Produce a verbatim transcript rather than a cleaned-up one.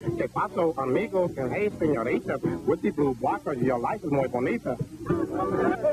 ¿Qué pasó, amigos? Hey, señoritas. With the blue blockers, your life is muy bonita.